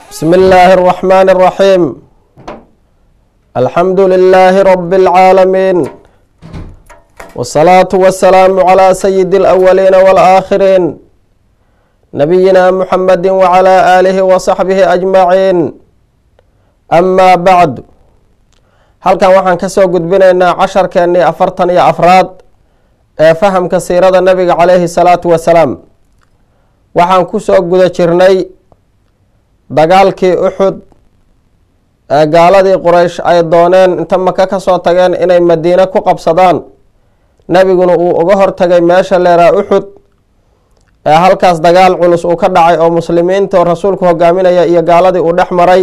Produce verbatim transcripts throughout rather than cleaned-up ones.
بسم الله الرحمن الرحيم. الحمد لله رب العالمين، والصلاة والسلام على سيد الأولين والآخرين نبينا محمد وعلى آله وصحبه أجمعين. أما بعد، halkan waxaan ka soo gudbinaynaa casharkeennii afartan iyo afraad ee fahamka siirada nabiga calayhi salaatu wasalaam. waxaan ku soo guda jirnay dagaalkii uxud ee gaaladii quraysh ay dooneen inta maka ka soo tageen inay madiine ku qabsadaan, nebiguna uu uga hortagay meesha leeraa uxud ee halkaas dagaal culus uu ka dhacay oo muslimiinta oo rasuulku hogaaminaya iyo gaaladii uu dhex maray.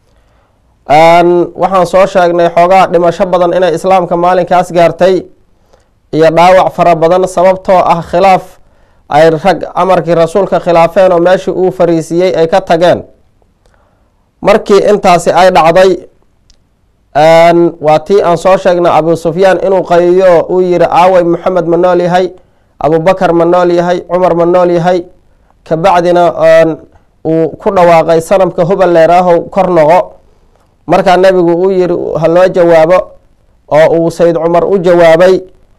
waxaan soo sheegnay xoogaa dhimasho badan inay islaamka maalinkaas gaartay iyo dhaawac fara badan sababtoo ah khilaaf ay rag amarkii rasuulka khilaafeen oo meeshii uu fariisiiyey ay ka tageen. markii intaasi ay dhacday, waa tii aan soo sheegnay abu sufyaan inuu qayiyo uu yihi aaway maxamed ma nool yahay, abubakar ma nool yahay, cumar ma nool yahay. kabacdina uu ku dhawaaqay sanamka hubal leeraahow kor noqo. markaa nebigu uu yihi ha loo jawaabo oo uu sayid cumar u jawaabay.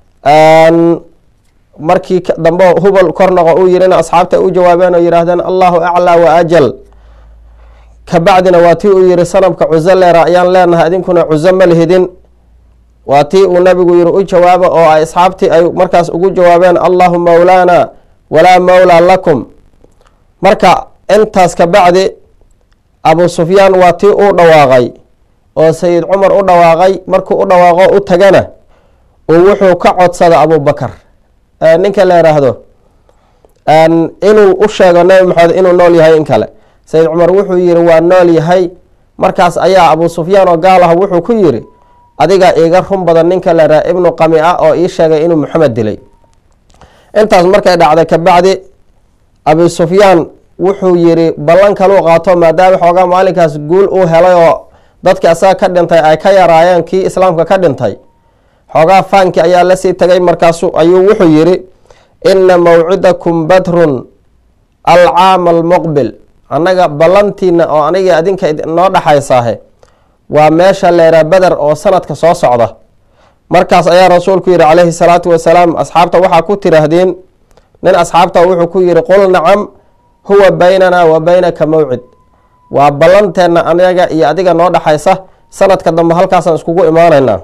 markii dambe hubal kor noqo uu yihina asxaabta u jawaabeen oo yihaahdeen allahu aclaa wa ajal. kabacdina waa tii uu yihi sanamka cuzo leera ayaan leenahay, idinkuna cuzo ma lihidin. waa tii uu nabigu yihi u jawaabo oo ay asxaabtii ay markaas ugu jawaabeen allahu mawlaana walaa mawlaa lakum. marka intaas kabacdi abu sufyaan waa tii uu dhawaaqay oo sayid cumar u dhawaaqay. markuu u dhawaaqo u tagana uu wuxuu ka codsada abubakar ninka la yidhaahdo inuu u sheego nabi maxamed inuu nool yahay in kale. sayid cumar wuxuu yihi waa nool yahay. markaas ayaa abu sufyaan oo gaal ah wuxuu ku yihi adiga iiga run badan ninka la yidhaha ibnu qamica oo ii sheegay inuu maxamed dilay. intaas markay dhacday kabacdi abu sufyaan wuxuu yihi ballan kaluu qaato maadaama xoogaa maalinkaas guul uu helay oo dadki asaga ka dhintay ay ka yaraayeen kii islaamka ka dhintay. xoogaa faankii ayaa lasii tagay. markaasu ayuu wuxuu yihi ina mawcidakum badrun alcaama almuqbil, annaga ballantiina oo aniga adinka noo dhaxaysaahe waa meesha leeraa beder oo sanadka soo socda. markaas ayaa rasuulku yihi calayhi salaatu wasalaam asxaabta waxaa ku tiraahdeen, nin asxaabta wuxuu ku yihi qul nacam huwa baynana wa baynaka mawcid, waa ballanteenna anaga iyo adiga noo dhaxaysa, sanadka dambe halkaasaan iskugu imaanaynaa.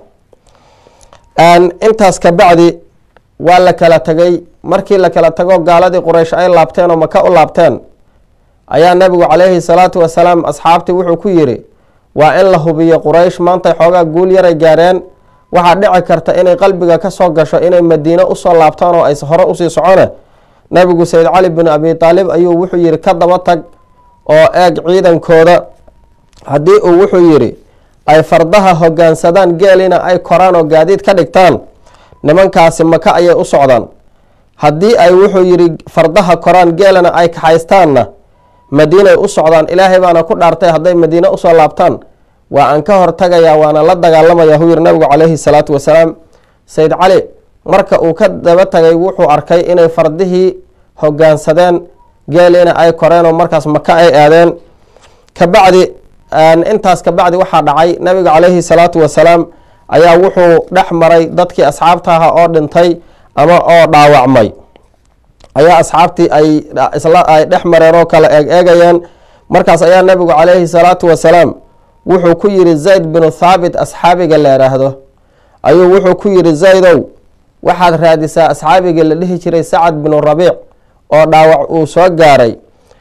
intaas kabacdi waa la kala tegay. markii la kala tago gaaladii quraysh ay laabteen oo maka u laabteen ayaa nabigu calayhi salaatu wasalaam asxaabtii wuxuu ku yihi waa in la hubiyo quraysh maantay xoogaa guul yaray gaareen. waxaa dhici karta inay qalbiga ka soo gasho inay madiine usoo laabtaan oo ay hore usii socone. nabigu sayid cali bin abi taalib ayuu wuxuu yihi ka daba tag oo eeg ciidankooda, haddii uu wuxuu yihi ay fardaha hogaansadaan geelina ay koraan oo gaadiid ka dhigtaan, nimankaasi maka ayay u socdaan. haddii ay wuxuu yihi fardaha koraan geelina ay kaxaystaanna madiinay u socdaan. ilaahay baana ku dhaartay hadday madiine usoo laabtaan waa aan ka hortagayaa waana la dagaalamaya huu yihi nabigu calayhi salaatu wasalaam. sayid cali marka uu ka daba tagay wuxuu arkay inay fardihii hogaansadeen geelina ay koreen oo markaas maka ay aadeen. kabacdi intaas kabacdi waxaa dhacay nabiga calayhi salaatu wasalaam ayaa wuxuu dhex maray dadkii asxaabta aha oo dhintay ama oo dhaawacmay ayaa asxaabtii ay isla ay dhex mareen oo kala eeg eegayeen. markaas ayaa nabigu calayhi salaatu wasalaam wuxuu ku yihi zayd binu thaabit asxaabiga la yidhaahdo ayuu wuxuu ku yihi zaydow waxaad raadisaa asxaabigii la dhihi jiray sacad binu rabiic oo dhaawac uu soo gaaray.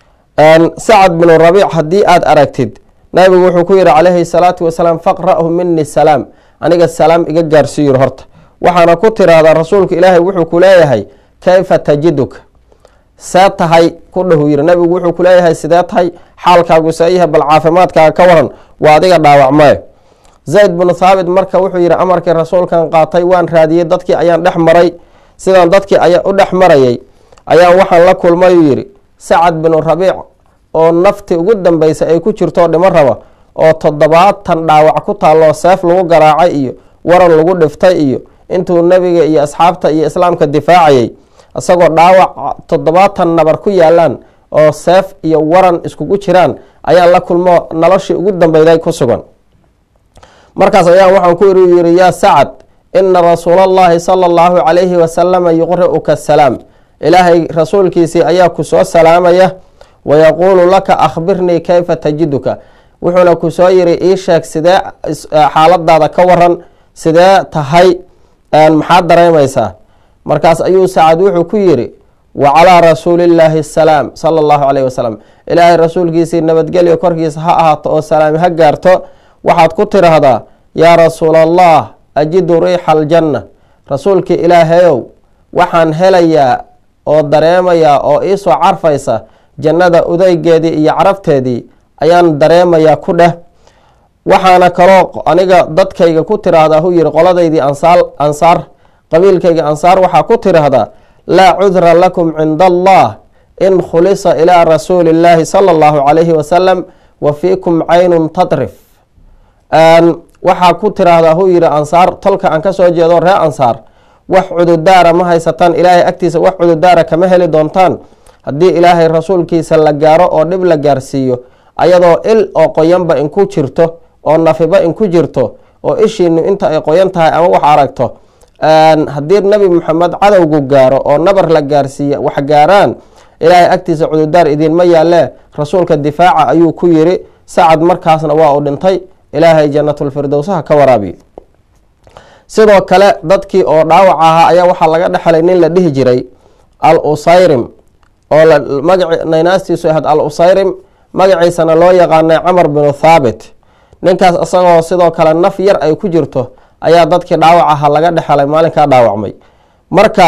sacad binu rabiic haddii aad aragtid, nabigu wuxuu ku yihi calayhi salaatu wasalaam faqra'hu mini salaam, aniga salaam iga gaarsiiyo horta. waxaana ku tiraahdaa rasuulku ilaahay wuxuu ku leeyahay kayfa tajiduka, see tahay ku dhahu yihi. nabigu wuxuu ku leeyahay sidee tahay, xaalkaagu see yahay, bal caafimaadkaaga ka waran, waa adiga dhaawacmay. zayd binu thaabit marka wuxuu yihi amarkii rasuulkan qaatay, waan raadiyey, dadkii ayaan dhex maray. sidaan dadkii ayaa u dhex marayay ayaan waxaan la kulmay uu yihi sacad binu rabiic oo nafti ugu dambeysay ay ku jirto dhimo raba oo toddobaatan dhaawac ku taalloo seef lagu garaacay iyo waran lagu dhiftay iyo intuu nabiga iyo asxaabta iyo islaamka difaacayay isagoo dhaawac toddobaatan nabar ku yaalaan oo seef iyo waran iskugu jiraan ayaan la kulmo noloshii ugu dambeyday ku sugan. markaas ayaan waxaan ku yiri yaa Sacad ina rasuulallahi sala allahu calayhi wasalama yuqri'uka asalaam, ilaahay rasuulkiisii ayaa ku soo salaamaya, wayaquulu laka akhbirnii kayfa tajiduka, wuxuuna ku soo yiri ii sheeg sidee xaaladaada ka waran, sidee tahay, maxaad dareemaysaa. markaas ayuu Sacad wuxuu ku yiri wa calaa rasuulillaahi asalaam sala allahu calayhi wasalam, ilaahay rasuulkiisii nabadgelyo korkiisa ha ahaato oo salaami ha gaarto, waxaad ku tiraahdaa yaa rasuulallah ajidu riixa aljanna, rasuulkii ilaahayow waxaan helayaa oo dareemayaa oo iisoo carfaysa jannada udaygeedii iyo carafteedii ayaan dareemayaa ku dheh. waxaana kaloo aniga dadkayga ku tiraahdaa hu yiri qoladaydii ansaar ansaar qabiilkayga ansaar waxaa ku tiraahdaa laa cudra lakum cinda allah in khulisa ilaa rasuuli illaahi sala allahu calayhi wasalam wa fiikum caynun tadrif. waxaa ku tiraahdaa hu yiri ansaar tolka aan kasoo jeedo ree ansaar wax cududaara ma haysataan, ilaahay agtiisa wax cududaara kama heli doontaan haddii ilaahay rasuulkiisa la gaaro oo dhib la gaarsiiyo ayadoo il oo qoyanba inku jirto oo nafiba inku jirto oo ishiinu inta ay qoyan tahay ama wax aragto. haddii nabi maxamed cadowgu gaaro oo nabar la gaarsiiya wax gaaraan ilaahay agtiisa cududaar idinma yaalle, rasuulka difaaca ayuu ku yiri. Sacad markaasna waa uu dhintay, ilaahay jannatulfirdowsaha ka waraabiyo. sidoo kale dadkii oo dhaawac ahaa ayaa waxaa laga dhexlay nin la dhihi jiray al usayrim oo magaci naynastiisu ahayd al usayrim, magaciisana loo yaqaanay camar binu thaabit. ninkaas isagoo sidoo kale naf yar ay ku jirto ayaa dadkii dhaawac ahaa laga dhexlay maalinkaa dhaawacmay. marka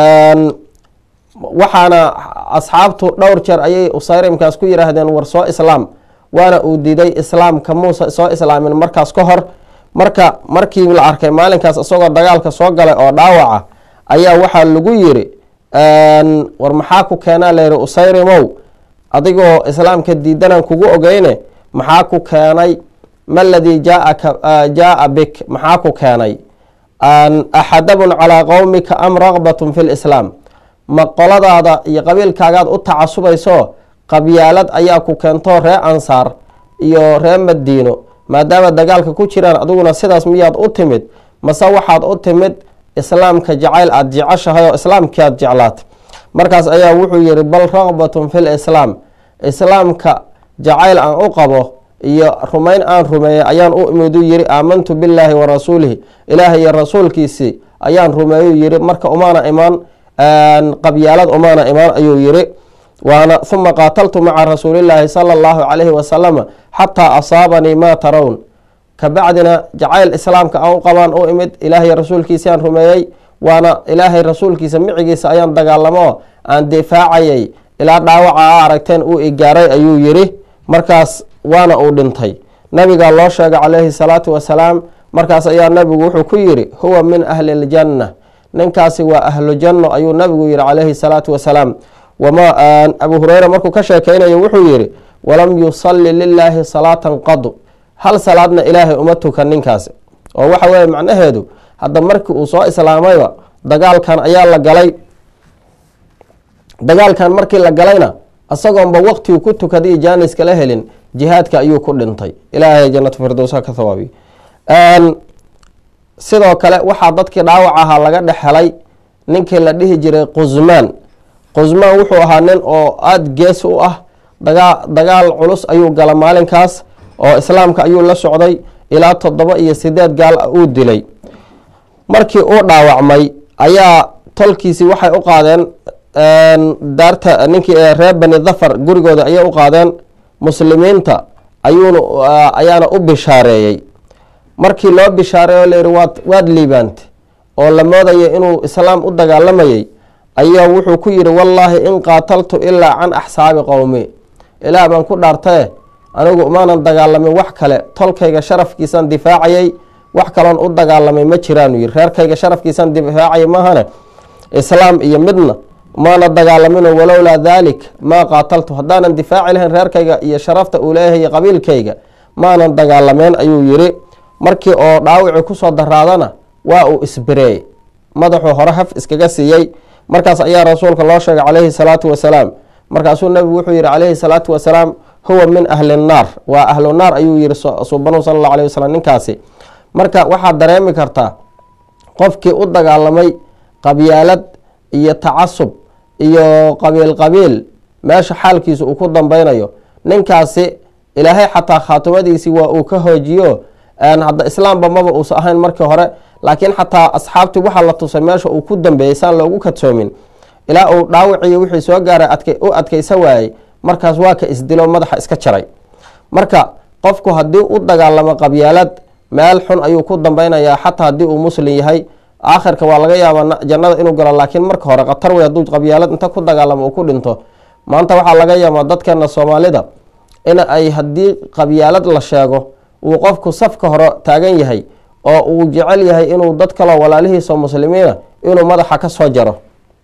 waxaana asxaabtu dhowr jeer ayay usayrimkaas ku yiraahdeen war soo islaam, waana uu diiday islaamka muuse soo islaamin markaas ka hor. marka markii la arkay maalinkaas isagoo dagaalka soo galay oo dhaawaca ayaa waxaa lagu yiri war maxaa ku keenaa layiri usayrimow, adigoo islaamka diidanaan kugu ogeyne maxaa ku keenay, ma ladii jaaa bik, maxaa ku keenay, axadabun calaa qowmika am raqbatun fi lislaam, ma qoladaada iyo qabiilkaagaad u tacasubayso qabyaalad ayaa ku keento ree ansaar iyo ree madiino maadaama dagaalka ku jiraan adiguna sidaas miyaad u timid, mase waxaad u timid islaamka jacayl aada jeceshahay oo islaamkii aad jeclaat. markaas ayaa wuxuu yiri bal raqbatun fi lislaam, islaamka jacayl aan u qabo iyo rumayn aan rumeeyey ayaan u imidu yiri, aamantu billaahi wa rasuulihi, ilaahay iyo rasuulkiisii ayaan rumeeyu yiri, marka umaana imaan qabyaalad umaana imaan ayuu yiri. waana uma qaataltu maca rasuulillaahi sala allahu calayhi wasalama xataa asaabanii maa tarown, kabacdina jacayl islaamka aan u qabaan u imid, ilaahay rasuulkiisi aan rumeeyey, waana ilaahay rasuulkiisa micigiisa ayaan dagaalamo aan difaacayay ilaa dhaawaca a aragteen uu igaaray ayuu yiri. markaas waana uu dhintay, nabiga loo sheegay calayhi salaatu wasalaam. markaas ayaa nabigu wuxuu ku yiri huwa min ahli ljanna, ninkaasi waa ahlu janno ayuu nabigu yiri calayhi salaatu wasalaam. wama abu hureyra markuu ka sheekeynayo wuxuu yiri walam yusalli lilaahi salaatan qadu, hal salaadna ilaahay uma tukan ninkaasi. oo waxa weye macnaheedu hadda markii uu soo islaamayba dagaalkan ayaa la galay, dagaalkan markii la galayna isagoonba waqtigu ku tukaday jaaniska la helin jihaadka ayuu ku dhintay, ilaahay jannatu firdowsa ka thawaabiyo. sidoo kale waxaa dadkii dhaawac ahaa laga dhexelay ninkii la dhihi jiray qusmaan. qusmaan wuxuu ahaa nin oo aada gees u ah, dagaa dagaal culus ayuu gala maalinkaas oo islaamka ayuu la socday, ilaa toddoba iyo sideed gaal uu dilay. markii uu dhaawacmay ayaa tolkiisii waxay u qaadeen daarta ninkii reer bani dhafar gurigooda ayay u qaadeen, muslimiinta ayuuna ayaana u bishaareeyey. markii loo bishaareeyo layidhi waad waad liibaantay oo la moodaya inuu islaam u dagaalamayay ayaa wuxuu ku yiri wallaahi in qaataltu ilaa can axsaabi qowmi, ilaah baan ku dhaartae anigu umaanan dagaalamin wax kale, tolkayga sharafkiisaan difaacayay, wax kaloon u dagaalamay ma jiraanu yiri, reerkayga sharafkiisaan difaacayay maahane islaam iyo midna maana dagaalamino, walowlaa daalik maa qaataltu, haddaanan difaaci lahayn reerkayga iyo sharafta uu leeyahay qabiilkayga maanan dagaalameen ayuu yiri. markii oo dhaawicii kusoo daraadana waa uu isbireey, madaxuu hore haf iskaga siiyey. markaas ayaa rasuulka loo sheegay calayhi salaatu wasalaam, markaasuu nabigu wuxuu yihi calayhi salaatu wasalaam huwa min ahli nnaar, waa ahlu naar ayuu yihi suubanu sala allahu alayh wasalam ninkaasi. marka waxaad dareemi kartaa qofkii u dagaalamay qabyaalad iyo tacasub iyo qabiil qabiil meesha xaalkiisa uu ku dambeynayo, ninkaasi ilaahay xataa khaatimadiisii waa uu ka hoojiyo. hadda islaamba maba uusa ahayn markii hore, laakiin xataa asxaabtii waxaa la tusay meesha uu ku dambeeyey saan loogu kadsoomin, ilaa uu dhaawiciyo wixii soo gaaray u adkaysa waayey, markaas waa ka isdilo madaxa iska jaray. marka qofku haddii u dagaalamo qabyaalad meel xun ayuu ku dambeynayaa, xataa haddii uu muslim yahay aakhirka waa laga yaabaa jannada inuu galo, laakiin marka hore khatar wey hadduu qabyaalad inta ku dagaalamo uu ku dhinto. maanta waxaa laga yaabaa dadkeena soomaalida in ay haddii qabyaalad la sheego uu qofku safka hore taagan yahay oo uu jecel yahay inuu dad kaloo walaalihiisa muslimiina inuu madaxa ka soo jaro.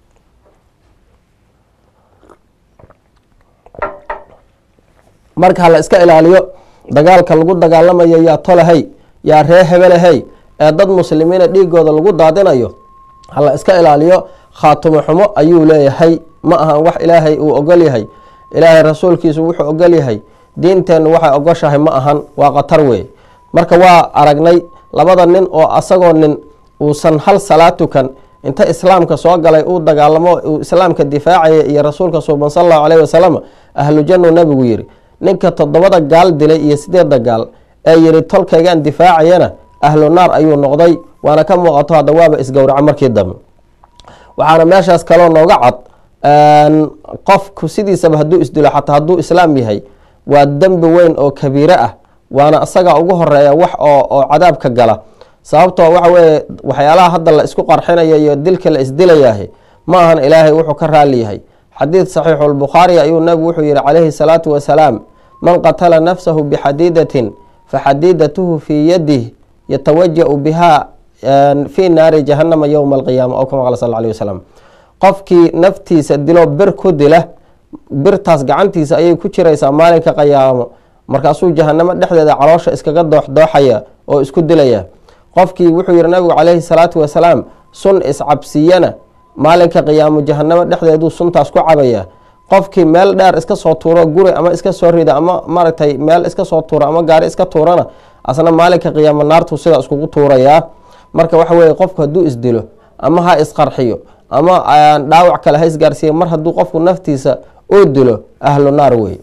marka hala iska ilaaliyo dagaalka lagu dagaalamayo yaa tolahay yaa ree hebelahay ee dad muslimiina dhiigooda lagu daadinayo, hala iska ilaaliyo. khaatimo xumo ayuu leeyahay, ma ahan wax ilaahay uu ogol yahay, ilaahay rasuulkiisu wuxuu ogol yahay, diinteennu waxay ogoshahay ma ahan, waa khatar wey. marka waa aragnay labada nin oo asagoo nin uusan hal salaad tukan inta islaamka soo galay uu dagaalamo uu islaamka difaacaya iyo rasuulka suuban sal allahu alayh wasalam ahlu jannu nabigu yihi. ninka toddobada gaal dilay iyo sideedda gaal ee yihi tolkaygaan difaacayana ahlu naar ayuu noqday, waana ka muuqato hadda waaba isgowraca markii dambe. waxaana meeshaas kaloo nooga cad qofku sidiisaba hadduu isdilo xataa hadduu islaam yahay waa dembi weyn oo kabiire ah, waana asaga ugu horeeya wax oo cadaabka gala. sababtoo waxa weye waxyaalaha hadda la isku qarxinaya iyo dilka la isdilayaahi ma ahan ilaahay wuxuu ka raali yahay. xadiid saxiixulbukhaari ayuu nabigu wuxuu yihi calayhi salaatu wasalaam man qatala nafsahu bixadiidatin faxadiidatuhu fii yadih yatawaja-u biha fii naari jahanama yowma alqiyaama oo kama qala sal alay wasalam. qofkii naftiisa dilo bir ku dila, birtaas gacantiisa ayay ku jiraysaa maalinka qiyaamo, markaasuu jahanamo dhexdeeda caloosha iskaga dooxdooxaya oo isku dilaya. qofkii wuxuu yihi nabigu calayhi salaatu wasalaam sun iscabsiyana maalinka qiyaamo jahanamo dhexdeeduu suntaas ku cabaya. qofkii meel dheer iska soo tuuro guri ama iska soo rida ama maaragtay meel iska soo tuura ama gaari iska tuurana asna maalinka qiyaamo naartuu sidaa iskugu tuurayaa. marka waxa weye qofku hadduu isdilo ama ha isqarxiyo ama dhaawac kale ha isgaarsiiya, mar hadduu qofku naftiisa uu dilo ahlu naar wey.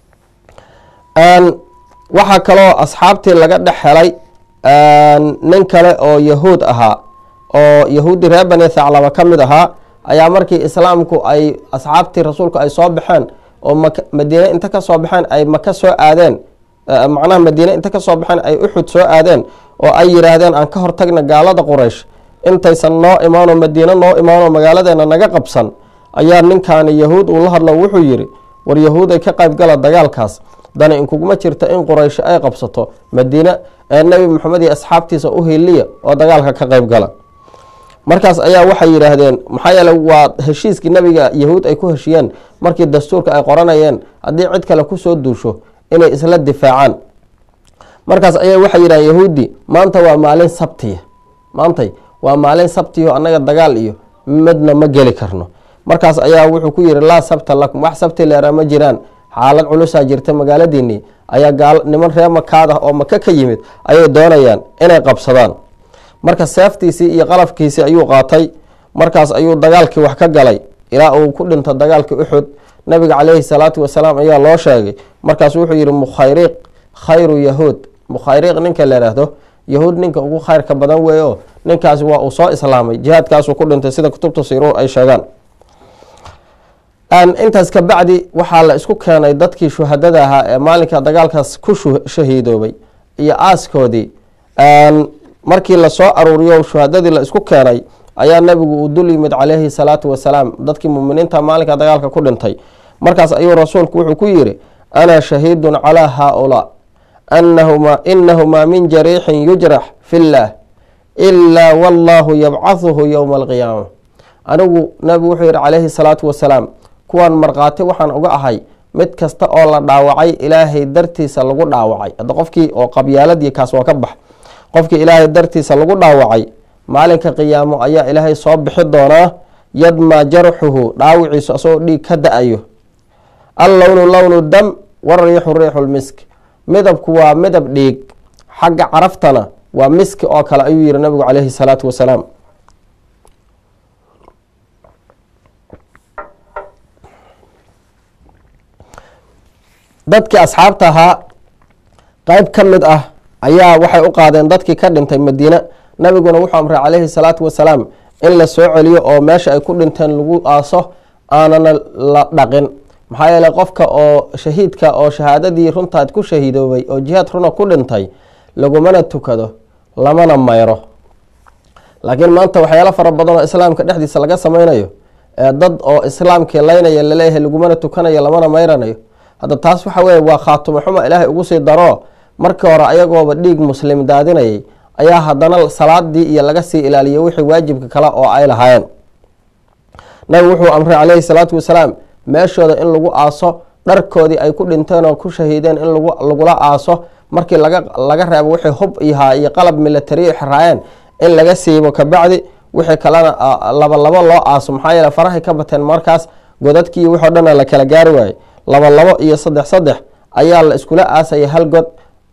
waxaa kaloo asxaabtii laga dhex helay nin kale oo yahuud ahaa oo yahuudi reer bani thaclaba ka mid ahaa, ayaa markii islaamku ay asxaabtii rasuulku ay soo baxeen oo madiine inta ka soo baxeen ay maka soo aadeen, macnaha madiine inta ka soo baxeen ay uxud soo aadeen oo ay yidhaahdeen aan ka hortagna gaalada quraysh intaysan noo imaano madiine noo imaano magaaladeena naga qabsan, ayaa ninkaani yahuud uu la hadlo wuxuu yihi war yahuud ay ka qayb gala dagaalkaas, dani inkuguma jirta in quraysh ay qabsato madiine ee nebi maxamed iyo asxaabtiisa u hiliya oo dagaalka ka qayb gala. markaas ayaa waxay yidhaahdeen maxaa yeele waa heshiiskii nabiga yahuud ay ku heshiyeen markii dastuurka ay qoranayeen haddii cid kale kusoo duusho inay isla difaacaan. markaas ayaa waxay yidhahdeen yahuudi maanta waa maalin sabtiya, maantay waa maalin sabtiyo annaga dagaal iyo midna ma geli karno. markaas ayaa wuxuu ku yihi laa sabta lakum, wax sabti leeraa ma jiraan, xaalad culusaa jirta magaaladiinii ayaa gaal niman reer makaad ah oo maka ka yimid ayay doonayaan inay qabsadaan. marka seeftiisii iyo qalafkiisii ayuu qaatay, markaas ayuu dagaalkii wax ka galay ilaa uu ku dhinto dagaalkii uxud. nabiga calayhi salaatu wasalaam ayaa loo sheegay, markaas wuxuu yihi mukhayriq khayru yahuud, mukhayriq ninka la yhaahdo yahuud ninka ugu khayrka badan weeye oo ninkaasi waa uu soo islaamay, jihaadkaasuu ku dhintay sida kutubta siruur ay sheegaan. intaas ka bacdi waxaa la isku keenay dadkii shuhadada ahaa ee maalinka dagaalkaas ku shahiidoobay iyo aaskoodii. markii lasoo aruuriyo shuhadadii la isku keenay ayaa nabigu uu dul yimid calayhi salaatu wasalaam dadkii muminiinta maalinka dagaalka ku dhintay. markaas ayuu rasuulku wuxuu ku yihi ana shahiidun calaa haaulaa inahumaa min jariixin yujrax fi llaah ilaa wallaahu yabcahuhu yowma alqiyaama. anigu nabigu wuxuu yihi calayhi salaatu wasalaam kuwan markhaati waxaan uga ahay mid kasta oo la dhaawacay ilaahay dartiisa lagu dhaawacay. hadda qofkii oo qabyaaladii kaas waa ka bax, qofkii ilaahay dartiisa lagu dhaawacay maalinka qiyaamo ayaa ilaahay soo bixi doonaa yadmaa jarxuhu dhaawiciisu asagoo dhiig ka da-ayo allownu lownu dam wariixu riixu lmisk midabku waa midab dhiig xagga caraftana waa miski oo kale ayuu yihi nabigu calayhi salaatu wasalaam. dadkii asxaabta ahaa qeyb ka mid ah ayaa waxay u qaadeen dadkii ka dhintay madiine. nabiguna wuxuu amray calayhi salaatu wasalaam in la soo celiyo oo meesha ay ku dhinteen lagu aaso aanana la dhaqin. maxaa yeeley qofka oo shahiidka oo shahaadadii runtaad ku shahiidoobay oo jihaad runa ku dhintay lagumana tukado lamana mayro. laakiin maanta waxyaalo fara badan oo islaamka dhexdiisa laga sameynayo ee dad oo islaamkii laynaya laleeyahay lagumana tukanayo lamana mayranayo. hadda taas waxa weye waa khaatumo xumo ilaahay ugu sii daro. markii hore ayagooba dhiig muslim daadinayay ayaa haddana salaadii iyo laga sii ilaaliyay wixii waajibka kale oo ay lahaayeen. nabigu wuxuu amray calayhi salaatu wasalaam meeshooda in lagu aaso, dharkoodii ay ku dhinteen oo ku shahiideen in lagula aaso, markii laga reebo wixii hub ihaa iyo qalab militariyo xiraayeen in laga siibo kabacdi wixii kalena laba labo loo aaso. maxaa yeele farahay ka bateen markaas godadkii iyo wixoo dhan la kala gaari waayey. laba labo iyo saddex saddex ayaa la iskula aasaya hal god.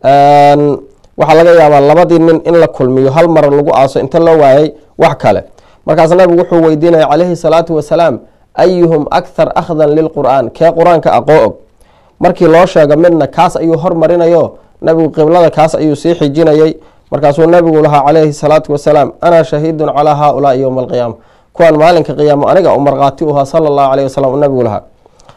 waxaa laga yaabaa labadii nin in la kulmiyo hal mar lagu aaso inta loo waayay wax kale. markaas nabigu wuxuu weydiinaya calayhi salaatu wasalaam ayuhum akhar akhdan lilqur'aan, kee qur-aanka aqoo og. markii loo sheego midna kaas ayuu hormarinayo nabigu qiblada kaas ayuu sii xijinayay. markaasuu nabigu lahaa calayhi salaatu wasalaam ana shahiidun calaa haaulaai yowma alqiyaama, kuwaan maalinka qiyaamo aniga u markhaati u ahaa sala allahu alayh wasalam u nabigu lahaa.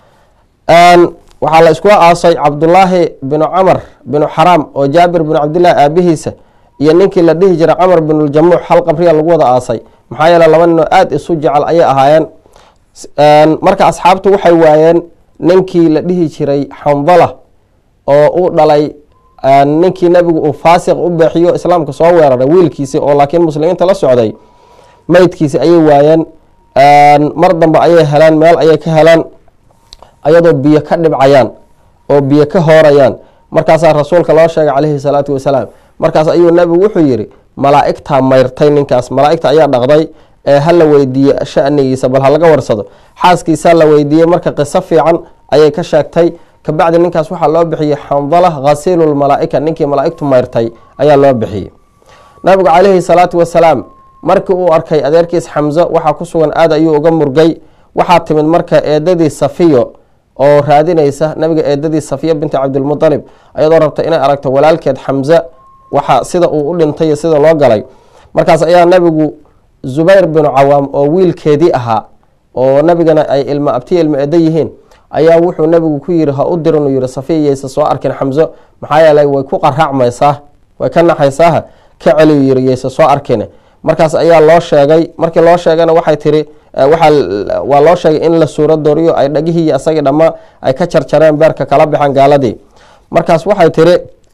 waxaa la iskula aasay cabdullaahi binu camar binu xaraam oo jaabir binu cabdillaahi aabihiisa iyo ninkii la dhihi jiray camar binuljamuux hal qabriya lagu wada aasay. maxaa yeele laba ninoo aada isu jecel ayay ahaayeen. marka asxaabtu waxay waayeen ninkii la dhihi jiray xandala oo u dhalay ninkii nabigu uu faasiq u beexiyo islaamka soo weeraray wiilkiisi oo laakiin muslimiinta la socday meydkiisi ayay waayeen. mar dambe ayay heleen, meel ayay ka heleen ayadoo biyo ka dhibcayaan oo biyo ka hoorayaan. markaasaa rasuulka loo sheegay calayhi salaatu wasalaam. markaas ayuu nabigu wuxuu yihi malaa'igtaa mayrtay ninkaas, malaa'igta ayaa dhaqday ee hala weydiiye shanigiisa bal ha laga warsado. xaaskiisaa la weydiiyey, marka qiso fiican ayay ka sheegtay. kabacdi ninkaas waxaa loo bixiyey xandala khasiilulmalaa'ika, ninkii malaa'igtu mayrtay ayaa loo bixiyey. nabigu calayhi salaatu wasalaam markii uu arkay adeerkiis xamso waxaa ku sugan aad ayuu uga murgay. waxaa timid marka eedadii safiyo oo raadinaysa nabiga, eedadii safiya binti cabdilmutalib, ayadoo rabta inay aragto walaalkeed xamse waxa sida uu u dhintay iyo sida loo galay. markaas ayaa nabigu zubayr binu cawaam oo wiilkeedii ahaa oo nabigana ay ilma abtiya ilma eeda yihiin ayaa wuxuu nabigu ku yiri ha u dirin uu yihi safiya yaysa soo arkin xamso, maxaa yeelay way ku qaraacmaysaa, way ka naxaysaa, ka celiyu yiri yaysa soo arkin. markaas ayaa loo sheegay. markii loo sheegana waxay tiri waa loo sheegay in la suuro dooriyo ay dhagihii asagii dhammaa ay ka jarjareen beerka kala baxeen gaaladii. markaas waxay tiri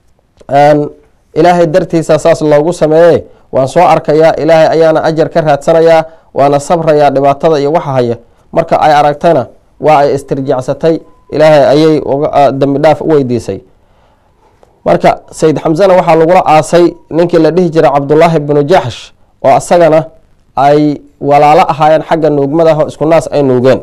ilaahay dartiisa saas loogu sameeyey, waan soo arkayaa, ilaahay ayaana ajar ka raadsanayaa, waana sabrayaa dhibaatada iyo waxa haya. marka ay aragtana waa ay istirjaacsatay, ilaahay ayay dambi dhaaf u weydiisay. marka sayid xamsena waxaa lagula aasay ninkii la dhihi jiray cabdullaahi binu jaxsh oo asagana ay walaalo ahaayeen xagga nuugmadaho isku naas ay nuugeen.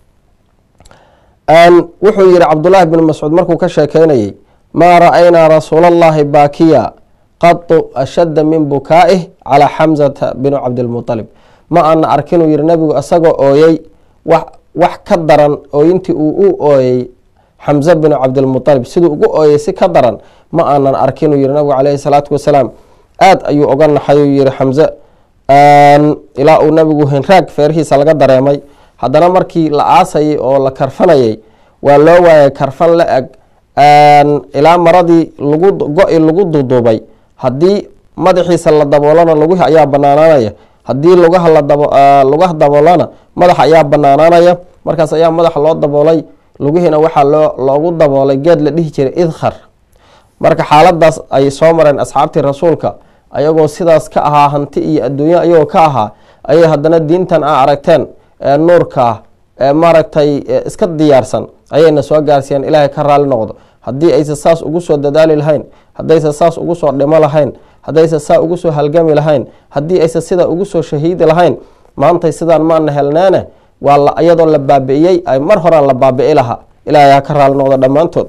wuxuu yihi cabdullaahi binu mascuud markuu ka sheekeynayey maa ra-aynaa rasuulallaahi baakiya qatu ashadda min bukaa'ih calaa xamsata binu cabdilmutalib, ma aana arkinuu yihi nabigu isagoo ooyey wax ka daran ooyintii uu u ooyey xamse binu cabdilmutalib, siduu ugu ooyey si ka daran ma aanan arkinuu yihi nabigu calayhi salaatu wasalaam. aad ayuu oga naxay uu yihi xamse ilaa uu nabigu hinraag feerihiisa laga dareemay. haddana markii la aasayay oo la karfanayay waa loo waayay karfan la eg ilaa maradii lagu go-i lagu duuduubay. haddii madaxiisa la daboolana lugihi ayaa banaanaanaya, haddii lugaha lugaha daboolana madaxa ayaa banaanaanaya. markaas ayaa madaxa loo daboolay, lugihiina waxaa loo loogu daboolay geed la dhihi jiray idkhar. marka xaaladaas ay soo mareen asxaabtii rasuulka ayagoo sidaas ka ahaa, hanti iyo adduunyo ayagoo ka ahaa, ayay haddana diintan a aragteen nuurka maaragtay iska diyaarsan ayayna soo gaarsiiyeen. ilaahay ka raali noqdo. haddii aysa saas ugu soo dadaali lahayn, haddaysa saas ugu soo dhimo lahayn, haddaysa saa ugu soo halgami lahayn, haddii aysa sidaa ugu soo shahiidi lahayn, maantay sidaan maana helneene waa iyadoo la baabi'iyey ay mar horaan la baabi'i lahaa. ilaahay ha ka raali noqda dhammaantood.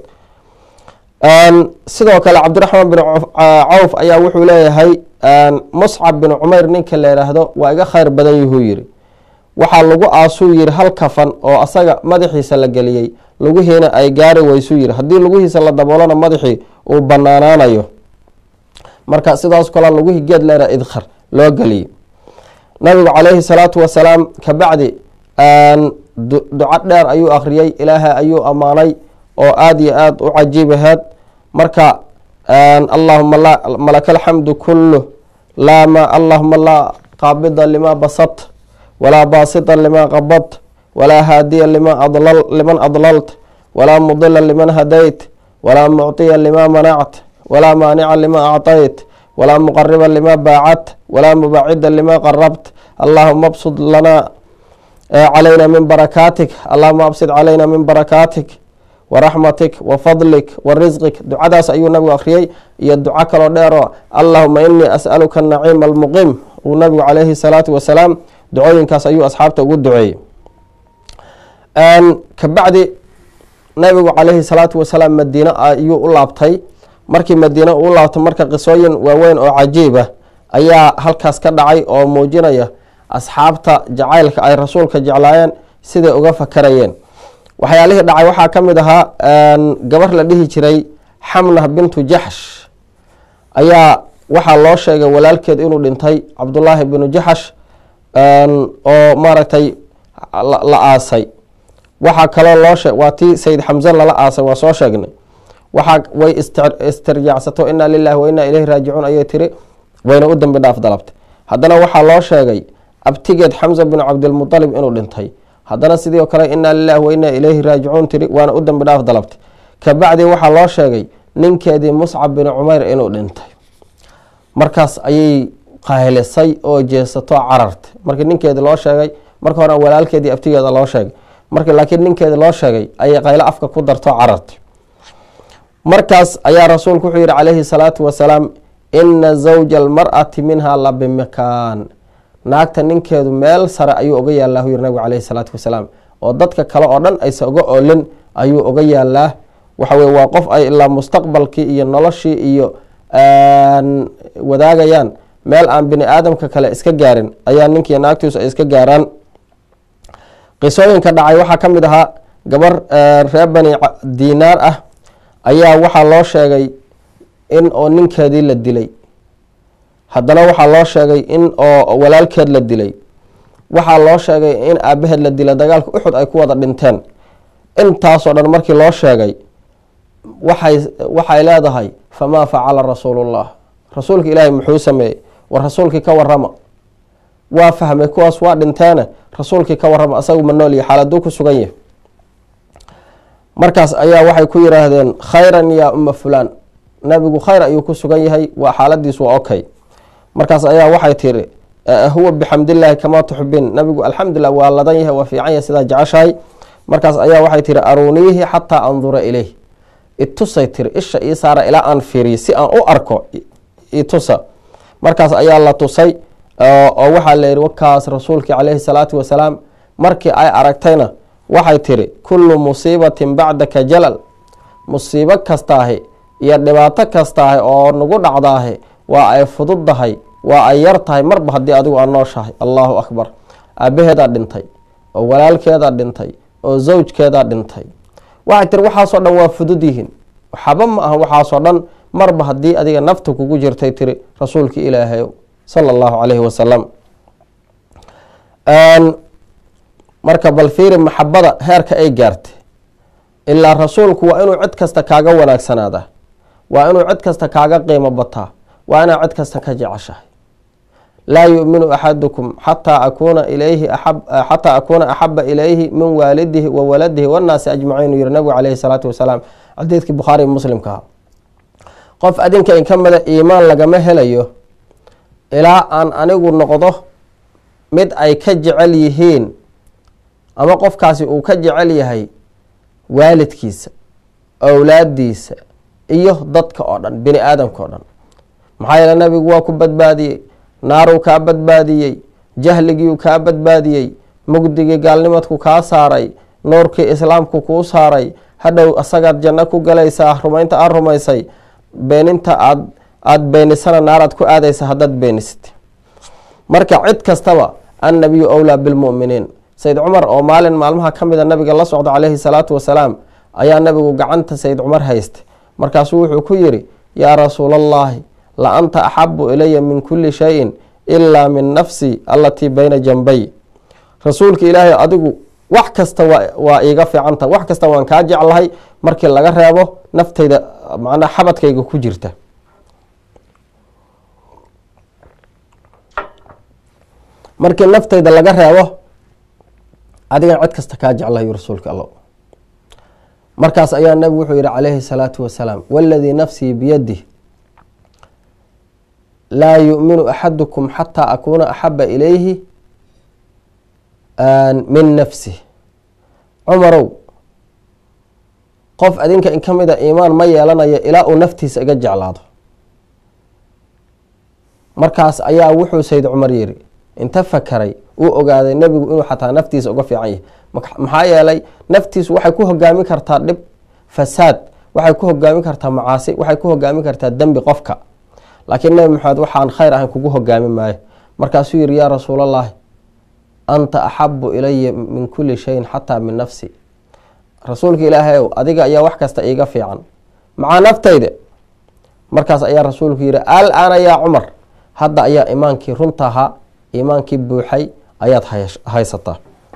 sidoo kale cabdiraxmaan bin cawf ayaa wuxuu leeyahay muscab bin cumayr ninka la yidhaahdo waa iga khayr badan yuhuu yiri, waxaa lagu aasuu yiri hal kafan oo asaga madaxiisa la geliyey, lugihiina ay gaari weysuu yiri, haddii lugihiisa la daboolana madaxii uu banaanaanayo, marka sidaas kale lugihii geed leera idkhar loo geliyey. nabigu calayhi salaatu wasalaam kabacdi duco dheer ayuu akhriyey, ilaahay ayuu ammaanay oo aada iyo aada u cajiib aheed. marka allahuma malaka alxamdu kulluh laa ma allahuma laa qaabida lima basat walaa baasita lima qabadt walaa haadiya liman adlalt walaa mudila liman hadayt walaa mucطiya lima manact walaa maanica lima acطayt walaa muqariba lima baacadt walaa mubacida lima qarabt allahuma absud lana calayna min barakaatik allahuma absid calayna min barakaatik waraxmatik wafadlik warisqik. ducadaas ayuu nabigu akhriyey iyo duco kaloo dheero allahuma inii as'aluka anaciima almuqim, uu nabigu calayhi salaatu wasalaam ducooyinkaas ayuu asxaabta ugu duceeyey. kabacdi nabigu calayhi salaatu wasalaam madiine ayuu u laabtay. markii madiine uu laabtay marka qisooyin waaweyn oo cajiiba ayaa halkaas ka dhacay oo muujinaya asxaabta jacaylka ay rasuulka jeclaayeen siday uga fakarayeen. waxyaalihii dhacay waxaa ka mid ahaa gabar la dhihi jiray xamnah bintu jaxsh ayaa waxaa loo sheegay walaalkeed inuu dhintay cabdullaahi binu jaxsh oo maaragtay la aasay. waxaa kaloo loo sheeg waa tii sayid xamse lala aasay waa soo sheegnay. waxaa way istirjaacsato inaa lilahi wa inaa ilayhi raajicuun ayay tiri, wayna u dambi dhaaf dalabtay. haddana waxaa loo sheegay abtigeed xamse binu cabdilmutalib inuu dhintay, haddana sidii oo kale inaa lilahi wa inaa ilayhi raajicuun tiri, waana u dambi dhaaf dalabtay. kabacdi waxaa loo sheegay ninkeedii muscab bin cumayr inuu dhintay. markaas ayay qaylisay oo jeesato carartay. markii ninkeedii loo sheegay, marka hore walaalkeedii abtigeeda loo sheegay, markii laakiin ninkeedii loo sheegay ayay qaylo afka ku darto carartay. markaas ayaa rasuulku wuxuu yihi calayhi salaatu wasalaam ina zawja almar'ati minha la bimikaan, naagta ninkeedu meel sare ayuu oga yaallaa yiri nabigu calayhi salaatu wasalaam, oo dadka kale oo dhan aysa oga oolin ayuu oga yaallaa. waxa weye waa qof ay ilaa mustaqbalkii iyo noloshii iyo wadaagayaan meel aan bini aadamka kale iska gaarin ayaa ninkiiyo naagtiisu ay iska gaaraan. qisooyinka dhacay waxaa ka mid ahaa gabar reer bani diinaar ah ayaa waxaa loo sheegay in oo ninkeedii la dilay, haddana waxaa loo sheegay in oo walaalkeed la dilay, waxaa loo sheegay in aabaheed la dilay, dagaalka uxud ay ku wada dhinteen. intaasoo dhan markii loo sheegay waxay waxay leedahay famaa facala rasuulullah, rasuulka ilaahay muxuu sameeyey? war rasuulkii ka warama, waa fahmay kuwaas waa dhinteene rasuulkii ka warama, asagu ma nool yahay, xaaladuu ku sugan yahay. markaas ayaa waxay ku yiraahdeen khayran yaa uma fulaan, nabigu khayr ayuu ku sugan yahay, waa xaaladiis waa okay. markaas ayaa waxay tiri huwa bixamdillaahi kamaa tuxibin, nabigu alxamdulilah waa ladan yahay, waa fiican yahay sidaa jeceshahay. markaas ayaa waxay tiri aruuniihi xataa andura ilayh, itusay tiri isha ii saara ilaa aan fiiriyo si aan u arko itusa. markaas ayaa la tusay oo waxaa la yihi wakaas rasuulkii calayhi salaatu wasalaam. markii ay aragtayna waxay tiri kullu musiibatin bacdaka jalal, musiibo kastaahi iyo dhibaato kastaahi oo nagu dhacdaahi waa ay fududdahay, waa ay yar tahay marba haddii adigu aan nooshahay. allahu akbar. aabaheedaa dhintay oo walaalkeedaa dhintay oo zawjkeedaa dhintay. waxay tiri waxaasoo dhan waa fudud yihiin, waxaba ma aha waxaasoo dhan marba haddii adiga nafta kugu jirtay tiri rasuulkii ilaahay sala allahu calayhi wasalam. marka bal fiiri maxabada heerka ay gaartay. ilaa rasuulku waa inuu cid kasta kaaga wanaagsanaada, waa inuu cid kasta kaaga qiimo bataa, waa inaa cid kasta ka jeceshahay. laa yu'minu axadukum xataa akuuna ilayhi xataa akuuna axaba ilayhi min waalidihi wa waladihi wannaasi ajmaciin, yiri nabigu calayhi salaatu wasalaam xadiidkii bukhaari muslimka ah. qof adinka in ka mida iimaan lagama helayo ilaa aan anigu noqdo mid ay ka jecel yihiin ama qofkaasi uu ka jecel yahay waalidkiisa, awlaadiisa iyo dadka oo dhan, bini aadamka oo dhan. maxaa yeele nabigu waa ku badbaadiyey, naaruu kaa badbaadiyey, jahligiiu kaa badbaadiyey, mugdigii gaalnimadku kaa saaray, nuurkii islaamku kuu saaray, hadhow asagaad janno ku galaysaa rumaynta aad rumaysay beeninta aad aada beenisana naaraad ku aadaysa haddaad beenisid marka cid kastaba annabiyu owlaa bilmu'miniin sayid cumar oo maalin maalmaha ka mida nabiga la socda calayhi salaatu wasalaam ayaa nabigu gacanta sayid cumar haystay markaasuu wuxuu ku yidhi yaa rasuulallaahi la anta axabu ilaya min kulli shayin ilaa min nafsi allatii bayna janbay rasuulka ilaahay adigu wax kasta waa iiga fiicanta wax kasta waan kaa jeclahay markii laga reebo naftayda macnaa xabadkayga ku jirta markii naftayda laga reebo adigan cid kasta kaa jeclahayu rasuulka alla markaas ayaa nabigu wuxuu yihi calayhi salaatu wasalaam waladii nafsii biyadih laa yu'minu axadukum xataa akuuna axaba ilayhi min nafsih cumarow qof adinka in ka mida iimaan ma yeelanayo ilaa uu naftiisa iga jeclaado markaas ayaa wuxuu sayid cumar yiri inta fakaray uu ogaaday nebigu inuu xataa naftiisa uga fiican yahay maxaa yeelay naftiisu waxay ku hogaamin kartaa dhib fasaad waxay ku hogaamin kartaa macaasi waxay ku hogaamin kartaa dembi qofka laakiin nebi maxamed waxaan khayr ahayn kugu hogaamin maayo markaasuu yihi yaa rasuulallaahi anta axabu ilaya min kulli shayin xataa min nafsi rasuulka ilaahayow adiga ayaa wax kasta iiga fiican macaa naftayda markaas ayaa rasuulku yihi al aana yaa cumar hadda ayaa imaankii runta ahaa iimaankii buuxay ayaad haysataa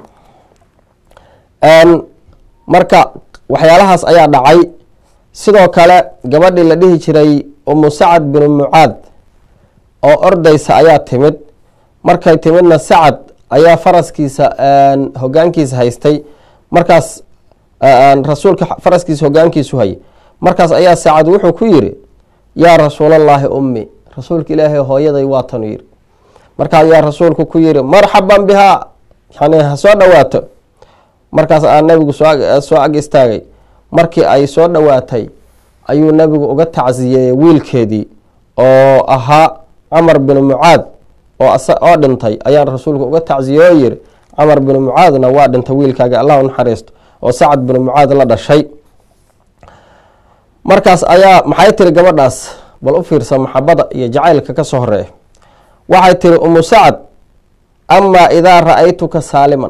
marka waxyaalahaas ayaa dhacay sidoo kale gabadhii la dhihi jiray umu sacad binu mucaad oo ordaysa ayaa timid markay timidna sacad ayaa faraskiisa hogaankiisa haystay markaas rasuulka faraskiisa hogaankiisu hayay markaas ayaa sacad wuxuu ku yiri yaa rasuulallaahi ummi rasuulka ilaahay hooyaday waa tanu yiri markaa ayaa rasuulku ku yiri marxaban bihaa yani ha soo dhawaato markaas aa nabigu soo ag istaagay markii ay soo dhawaatay ayuu nabigu uga tacsiyeeyey wiilkeedii oo ahaa camar binu mucaad oo dhintay ayaan rasuulku uga tacsiye oo yiri camar binu mucaadna waa dhintay wiilkaaga allah u naxariisto oo sacad binu mucaad la dhashay markaas ayaa maxay tiri gabadhaas bal u fiirsa maxabada iyo jacaylka ka soo horeeya waxay tiri umu sacad amaa idaa ra-aytuka saaliman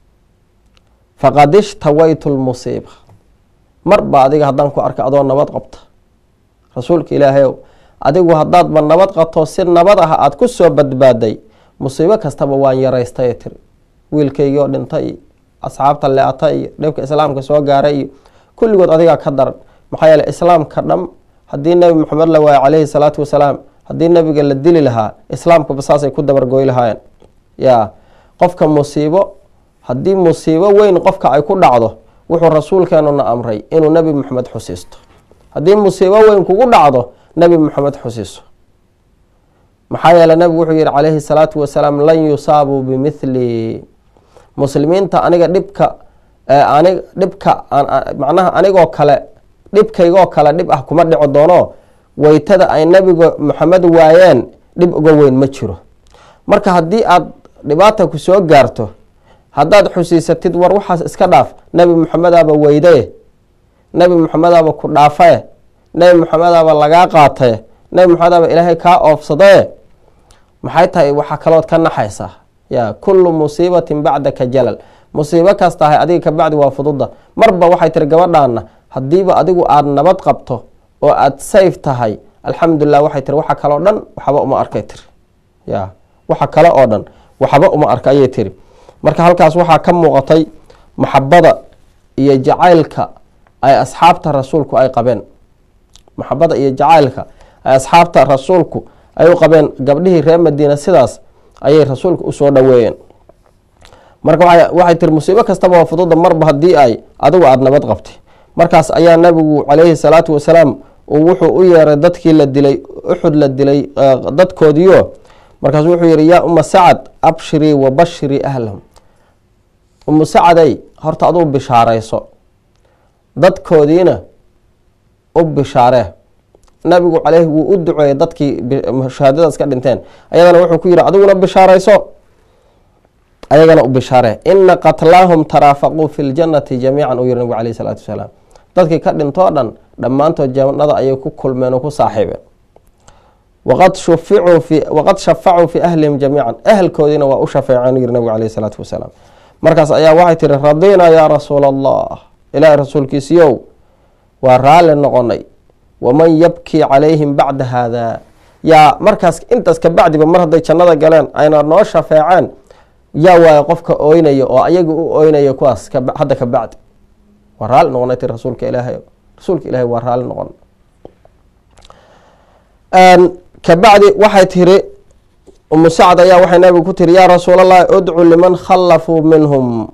faqad ishtawaytu lmusiiba marba adiga haddaan ku arka adoo nabad qabta rasuulka ilaahayow adigu haddaadba nabad qabto si nabad ah aada ku soo badbaaday musiibo kastaba waan yaraystay tiri wiilkaygii oo dhintay iyo asxaabta le-ata iyo dhibka islaamka soo gaaray iyo kulligood adigaa ka daran maxaa yeele islaamka dham haddii nebi maxamed la waayo calayhi salaatu wasalaam haddii nebiga la dili lahaa islaamkaba saasay ku dabargoy lahaayeen yaa qofka musiibo haddii musiibo weyn qofka ay ku dhacdo wuxuu rasuulkeenuna amray inuu nebi maxamed xusiisto haddii musiibo weyn kugu dhacdo nebi maxamed xusiiso maxaa yeele nebigu wuxuu yihi calayhi salaatu wasalaam lan yusaabuu bimithli muslimiinta aniga dhibka anig dhibka macnaha anigoo kale dhibkaygoo kale dhib ah kuma dhico doono weytada ay nebiga maxamed waayeen dhib uga weyn ma jiro marka haddii aad dhibaata ku soo gaarto haddaad xusiisatid war waxaas iska dhaaf nebi maxamedaba weydaye nebi maxamedaba ku dhaafaye nebi maxamedaba lagaa qaataye nebi maxamedaba ilaahay kaa oofsadaye maxay tahay waxaa kalood ka naxaysaa yaa kullu musiibatin bacdaka jalal musiibo kaas tahay adiga kabacdi waa fududa marba waxay tiri gabadhaana haddiiba adigu aada nabad qabto oo aada sayf tahay alxamdulilah waxay tiri waxa kaloo dhan waxba uma arkay tiri ya waxa kale oo dhan waxba uma arka ayay tiri marka halkaas waxaa ka muuqatay maxabada iyo jacaylka ay asxaabta rasuulku ay qabeen maxabada iyo jacaylka ay asxaabta rasuulku ay u qabeen gabdhihii reer madiina sidaas ayay rasuulka usoo dhaweeyeen marka waxay tiri musiibo kastaba waa fududa marba haddii ay adigu aada nabad qabtay markaas ayaa nabigu calayhi salaatu wasalaam uu wuxuu u yeeray dadkii la dilay uxud la dilay dadkoodiio markaas wuxuu yihi yaa uma sacad abshirii wa bashirii ahlahum umu sacaday horta aduu bishaarayso dadkoodiina u bishaaree nabigu caleyhi wuu u duceeyey dadkii shahaadadaas ka dhinteen ayadana wuxuu ku yihi adiguna bishaarayso ayagana u bishaaree ina qatlaahum taraafaquu fi ljannati jamiican uu yihi nabigu caleyhi salaatu wasalaam dadkii ka dhintoo dhan dhammaantood jannada ayay ku kulmeen oo ku saaxiibeen. waqad shuficuu fi waqad shafacuu fi ahlihim jamiican, ehelkoodiina waa u shafeeceen yiri nabigu calayhi salaatu wasalaam. markaas ayaa waxay tiri radiina yaa rasuul allah, ilaahay rasuulkiisiyow waa raalli noqonay. waman yabkii calayhim bacda haada, yaa markaas intaas ka bacdiba mar hadday jannada galeen ayna noo shafeeceen, yaa waayo qofka ooynaya oo ayaga u ooynaya kuwaas hadda ka bacdi. waa raalli noqonay tiri rasuulka ilaahay, rasuulka ilaahay waa raalli noqon. kabacdi waxay tiri umu sacd ayaa waxay nabigu ku tiri yaa rasuul allahi udcu liman khallafuu minhum,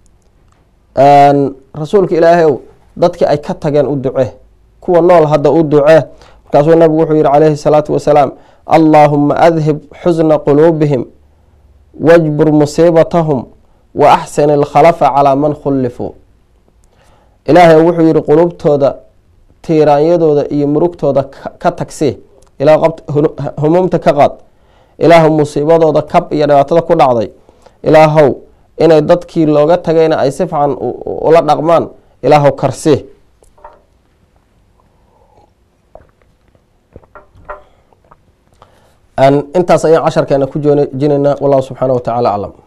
rasuulka ilaahay ow dadkii ay ka tageen u duce, kuwa nool hadda u duce. markaasuu nabigu wuxuu yihi calayhi salaatu wasalaam allaahuma adhib xusna quluubihim wajbur musiibatahum wa axsin ilkhalafa calaa man khullifuu. ilaahay wuxuu yihi quluubtooda tiiraanyadooda iyo murugtooda ka tagsi, ilaa humuumta ka qaad, ilaahu musiibadooda kab iyo dhibaatada ku dhacday, ilaahow inay dadkii looga tagayna ay si fiican ula dhaqmaan, ilaahow karsi. intaas ayaan casharkeena ku joojinaynaa. wallahu subxaanahu wa tacaala aclam.